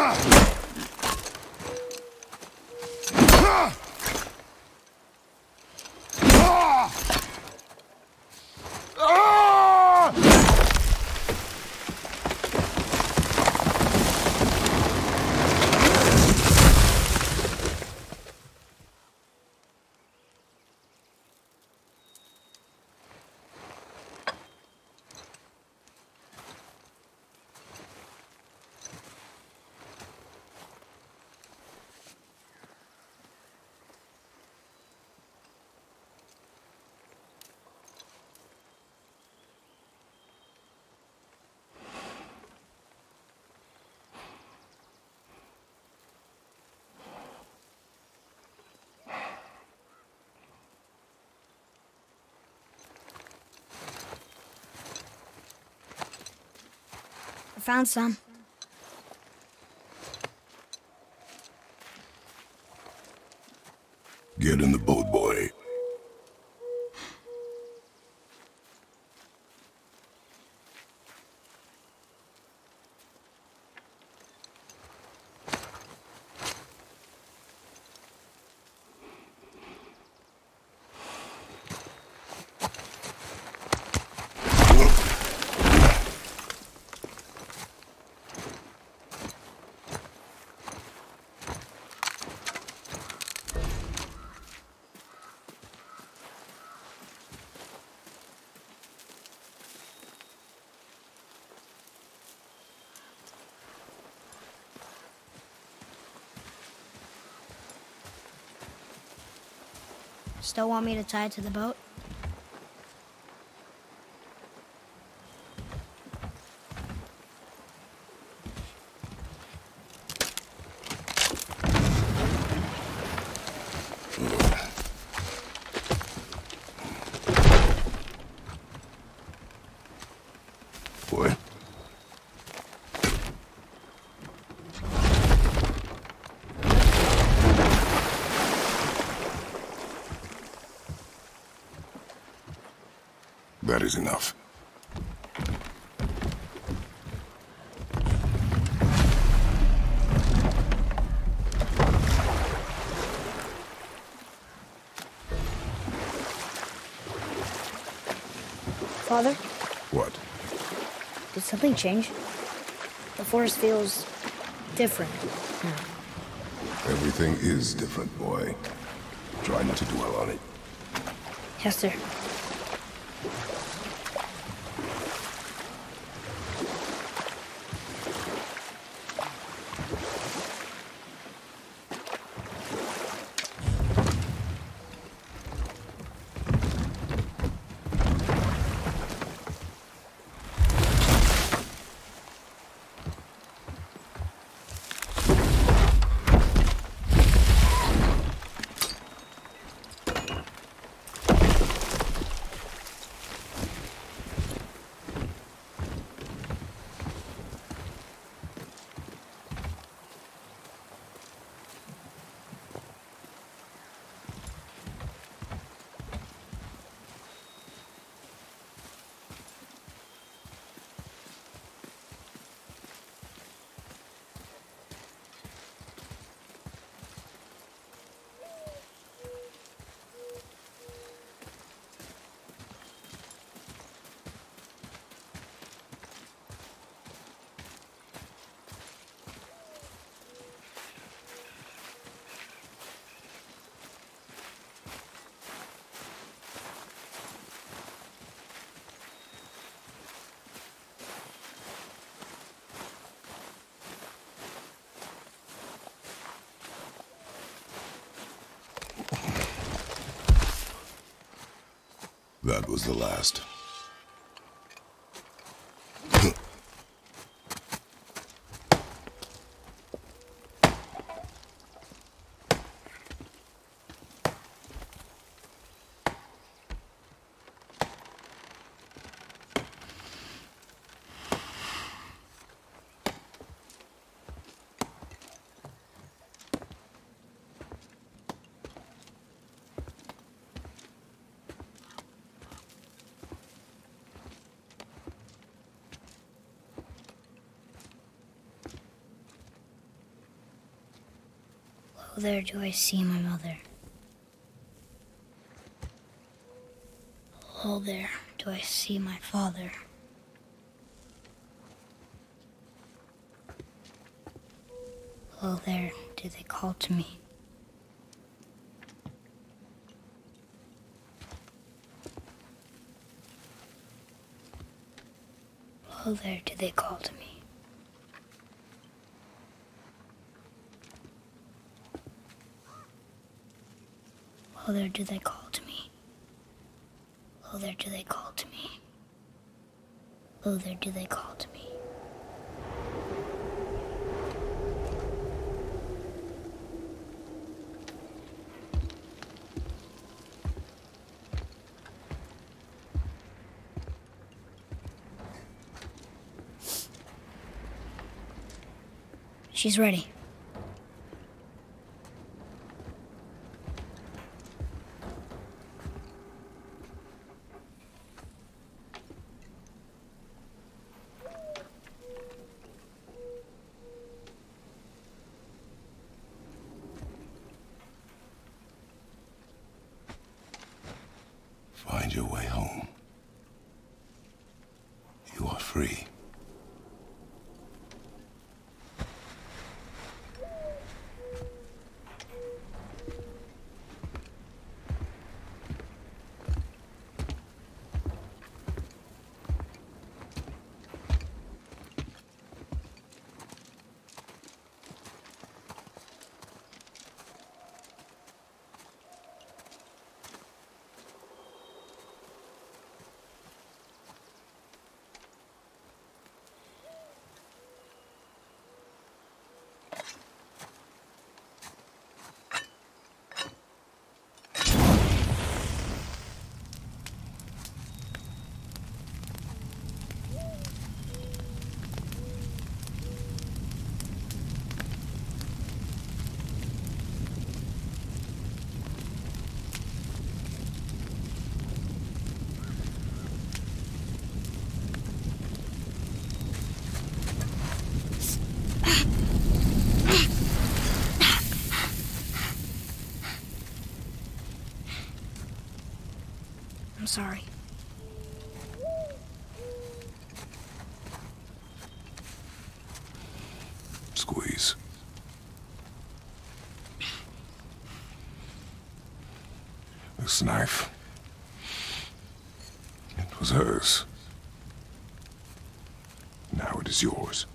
I found some. Get in the boat, boy. Still want me to tie it to the boat? Boy. That is enough. Father, What? did something change? The forest feels different now. Everything is different, boy. Try not to dwell on it. Yes, sir. That was the last. Oh, there do I see my mother. Oh, there do I see my father. Oh, there do they call to me. Oh, there do they call to me. Oh, there do they call to me. Oh, there do they call to me. Oh, there do they call to me. She's ready. Find your way home. You are free. I'm sorry. Squeeze. This knife. It was hers. Now it is yours.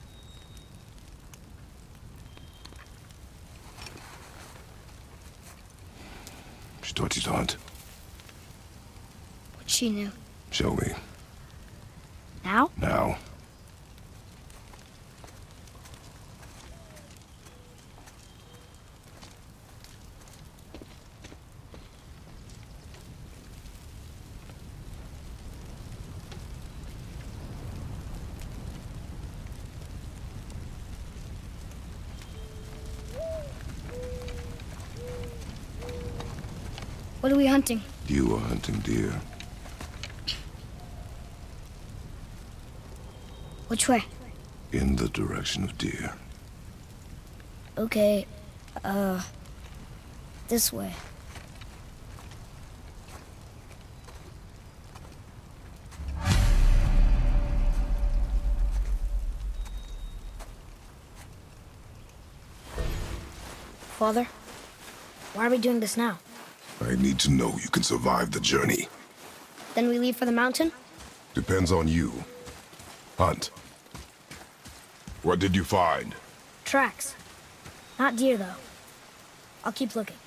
She taught you to hunt. What she knew. Show me. Now? Now. What are we hunting? You are hunting deer. Which way? In the direction of deer. Okay, this way. Father, why are we doing this now? I need to know you can survive the journey. Then we leave for the mountain? Depends on you. Hunt. What did you find? Tracks. Not deer, though. I'll keep looking.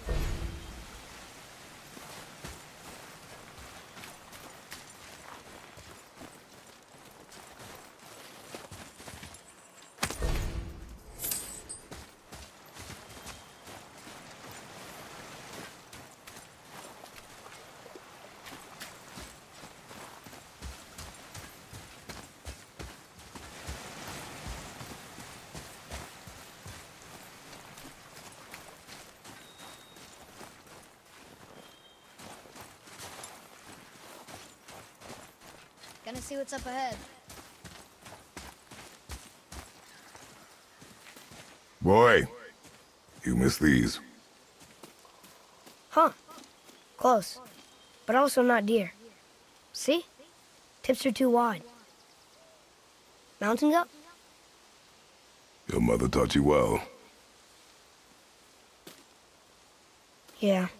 Gonna see what's up ahead. Boy, You miss these? Huh. Close. But also not deer. See? Tips are too wide. Mountain goat? Your mother taught you well. Yeah.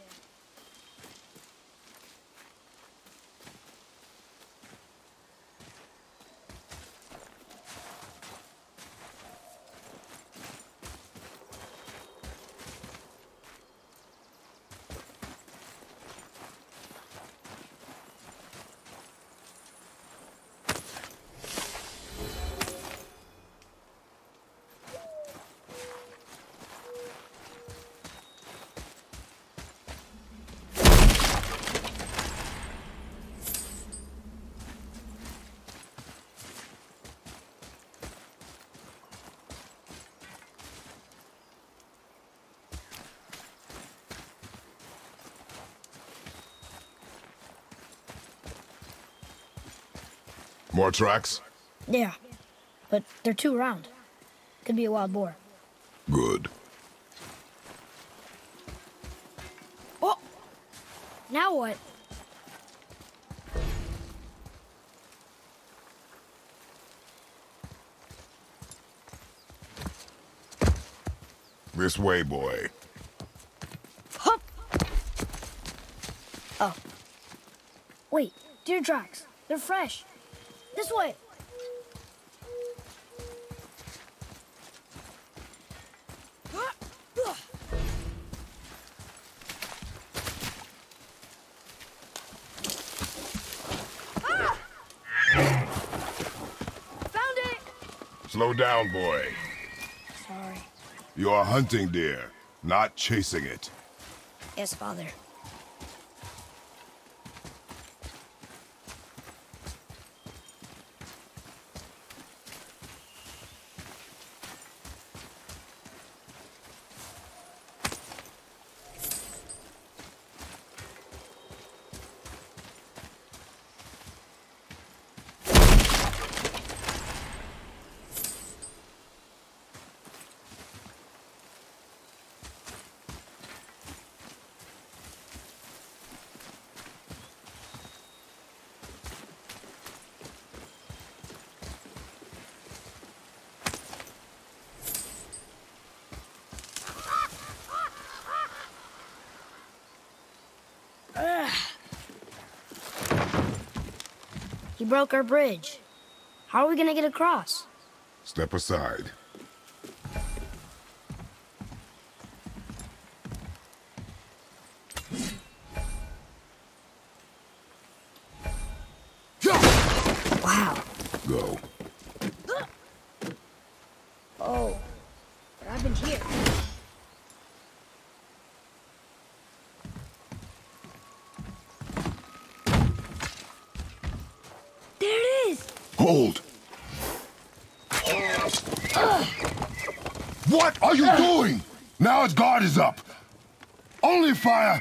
More tracks? Yeah. But they're too round. Could be a wild boar. Good. Oh! Now what? This way, boy. Hup! Oh. Wait, deer tracks. They're fresh. This way. Found it! Slow down, boy. Sorry. You are hunting deer, not chasing it. Yes, Father. He broke our bridge. How are we gonna get across? Step aside. Wow. Go. Oh, what happened here? There it is! Hold! What are you doing? Now its guard is up. Only fire.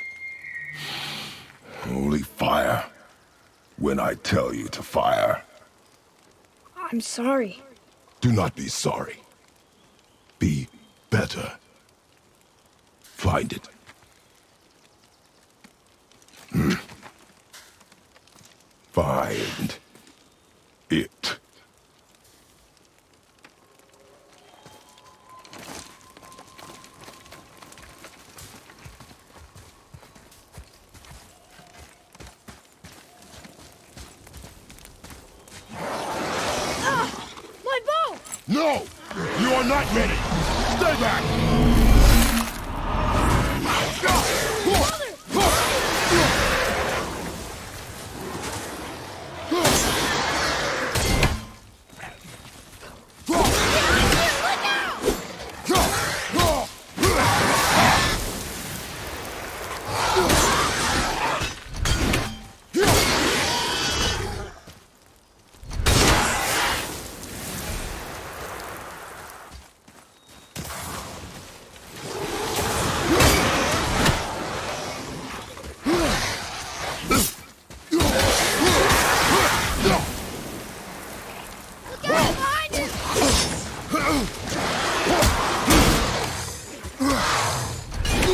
Only fire. When I tell you to fire. I'm sorry. Do not be sorry. Be better. Find it. Find it. My bow! No! You are not ready! Stay back!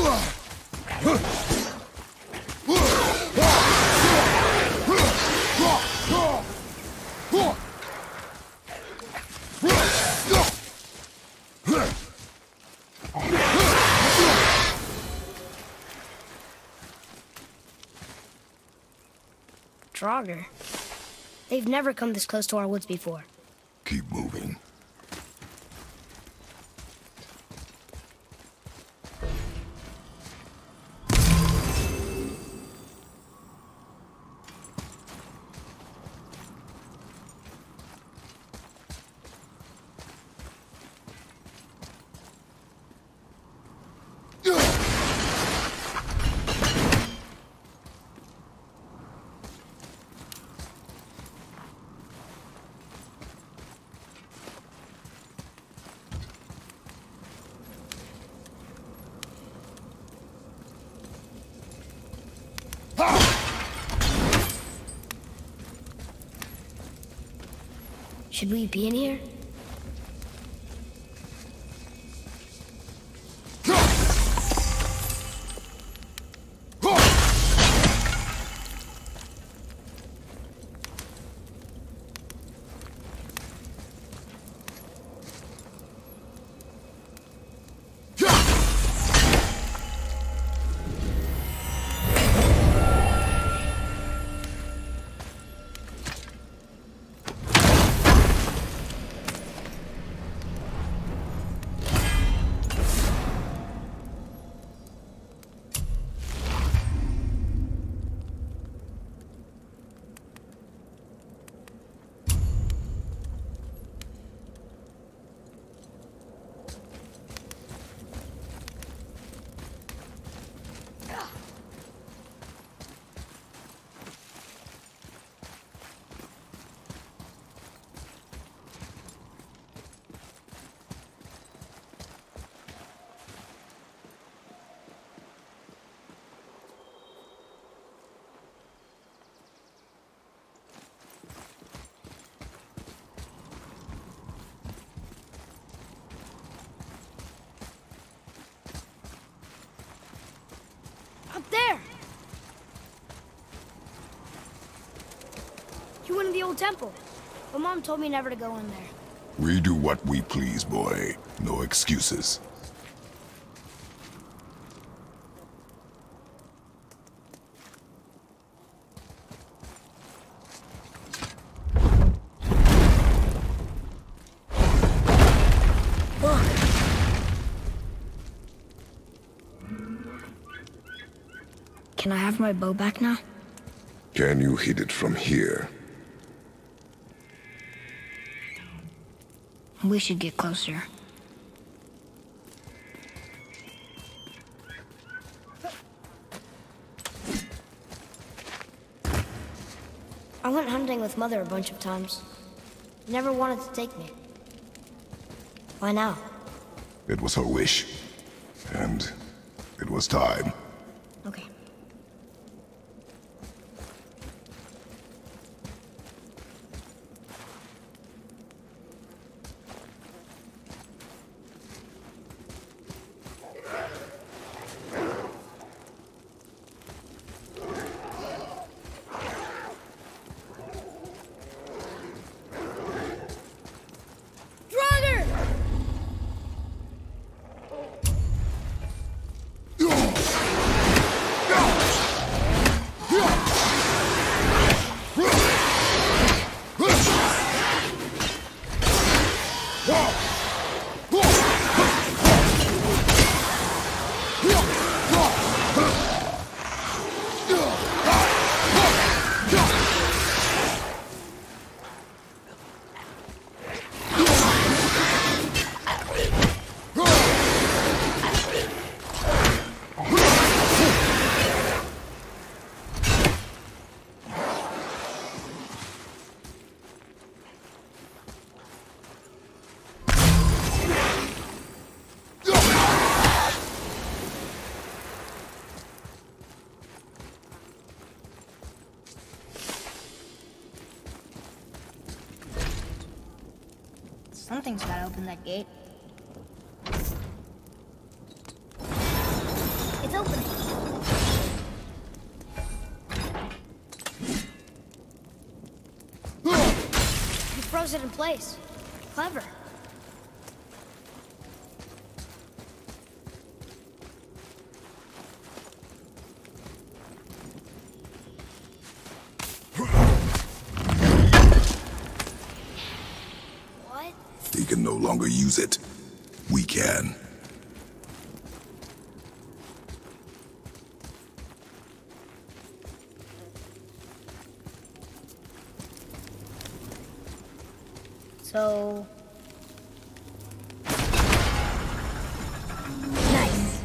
Draugr. They've never come this close to our woods before. Keep moving. Should we be in here? Up there! You went in the old temple, but Mom told me never to go in there. We do what we please, boy. No excuses. Can I have my bow back now? Can you hit it from here? We should get closer. I went hunting with Mother a bunch of times. Never wanted to take me. Why now? It was her wish. And it was time. Okay. Something's gotta open that gate. It's opening. You froze it in place. Clever. What? He can no longer use it. We can. So... Nice.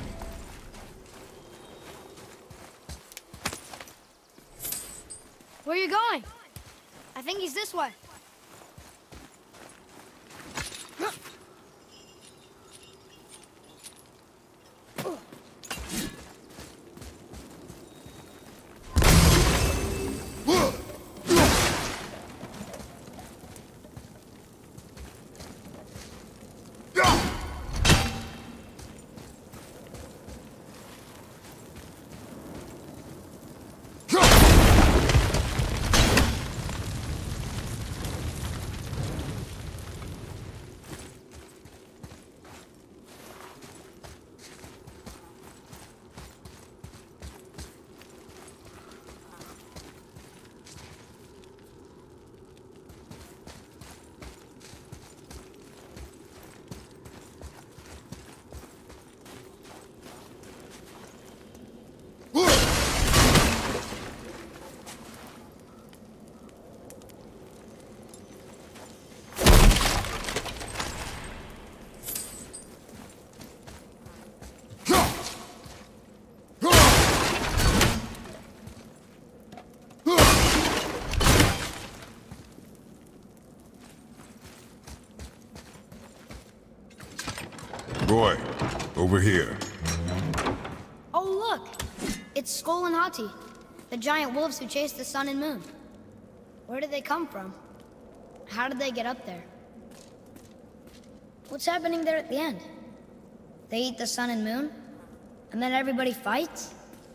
Where are you going? I think he's this way. Boy, over here. Oh, look! It's Skull and Hati, the giant wolves who chase the sun and moon. Where did they come from? How did they get up there? What's happening there at the end? They eat the sun and moon? And then everybody fights?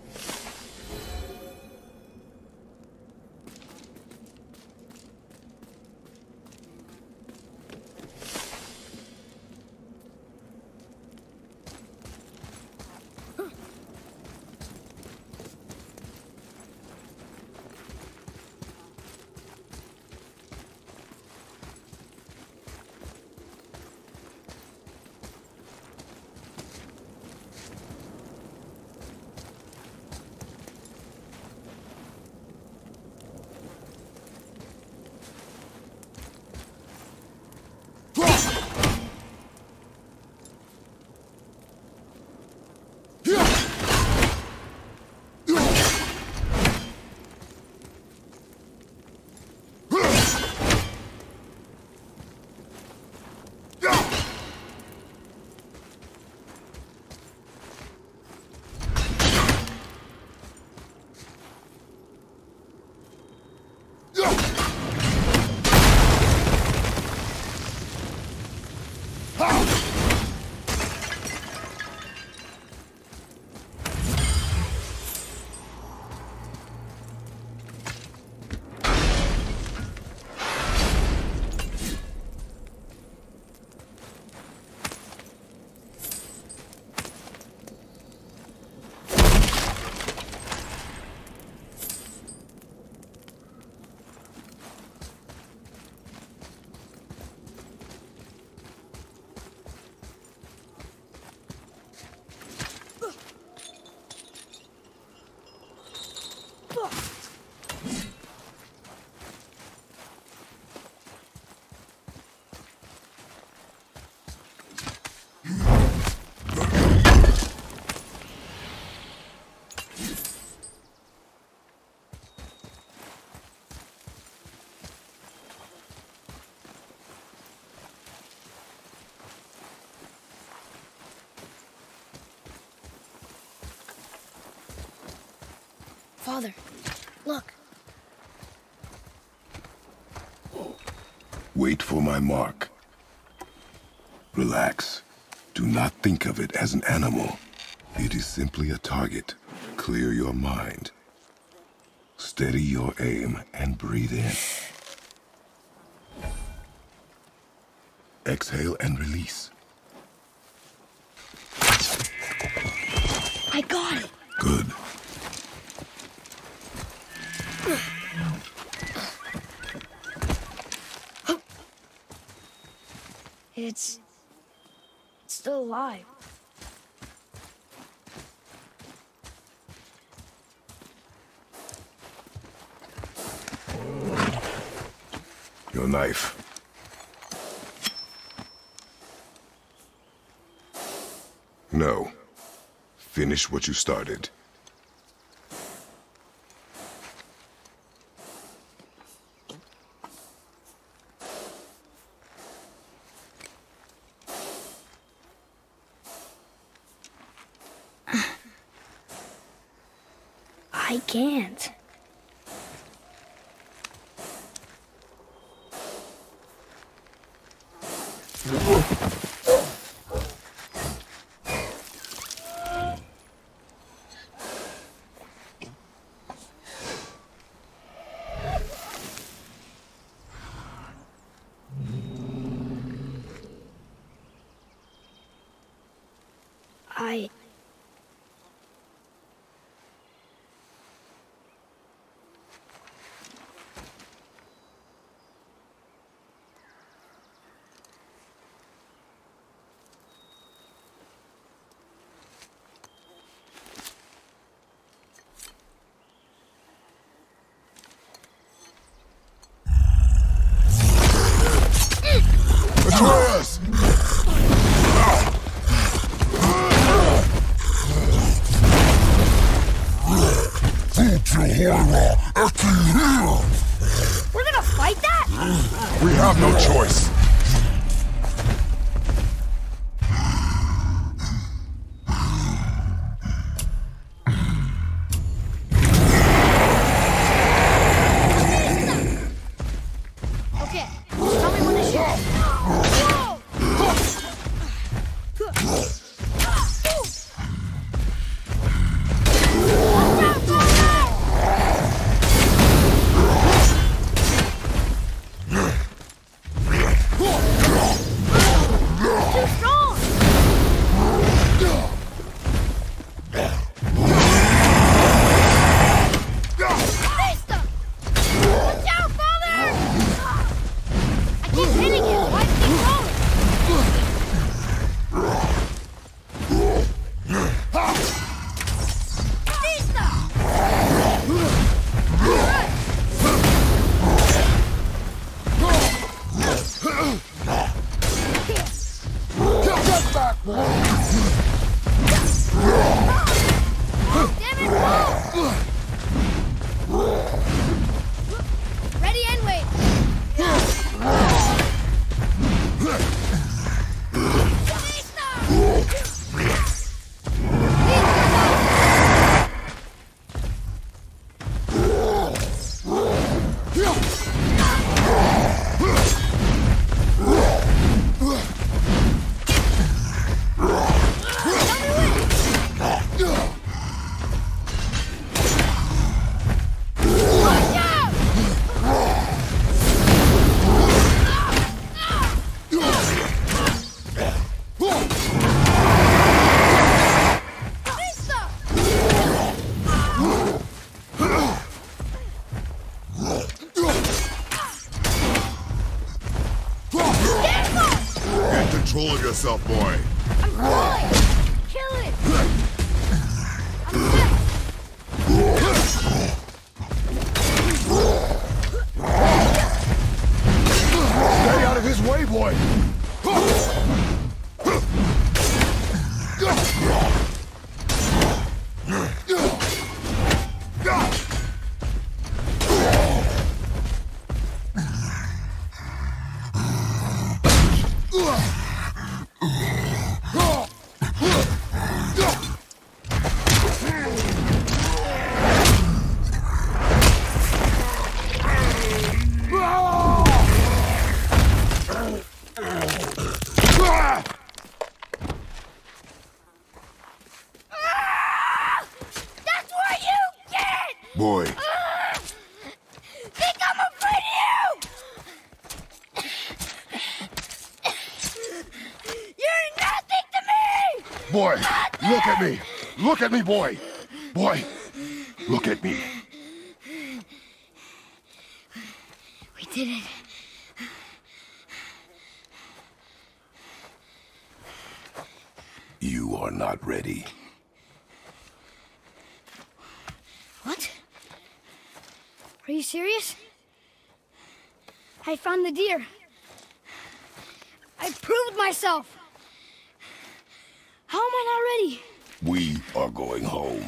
Father, look. Wait for my mark. Relax. Do not think of it as an animal. It is simply a target. Clear your mind. Steady your aim and breathe in. Exhale and release. I got it. Good. It's still alive. Your knife. No. Finish what you started. I can't. Atreus! We're gonna fight that? We have no choice. Okay, tell me when to shoot. Too strong! Vista! Watch out, father! I keep hitting it. Why does it keep rolling? Vista! Damn it, move! Ready and wait. Watch out! Vista! Get control of yourself, boy. I'm pulling! Kill it! I'm set! Stay out of his way, boy. boy. Think I'm afraid of you! You're nothing to me! Boy, look at me! Look at me, boy! Boy, look at me. We did it. You are not ready. What? Are you serious? I found the deer. I proved myself. How am I not ready? We are going home.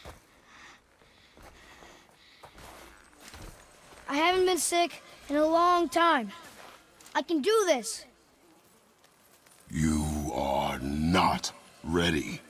I haven't been sick in a long time. I can do this. You are not ready.